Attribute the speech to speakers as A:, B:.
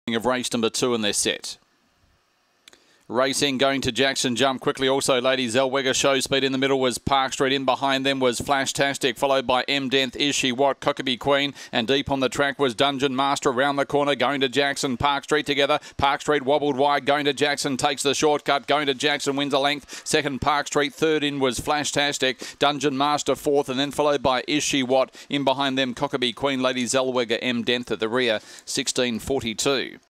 A: of race number 2 in their set. Racing going to Jackson Jump quickly. Also, Lady Zellweger show speed in the middle was Park Street. In behind them was Flashtastic, followed by M Denth, Is She What, Cockabee Queen, and deep on the track was Dungeon Master around the corner going to Jackson. Park Street together. Park Street wobbled wide going to Jackson, takes the shortcut going to Jackson, wins a length. Second Park Street, third in was Flashtastic, Dungeon Master fourth, and then followed by Is She What. In behind them Cockabee Queen, Lady Zellweger, M Denth at the rear, 16:42.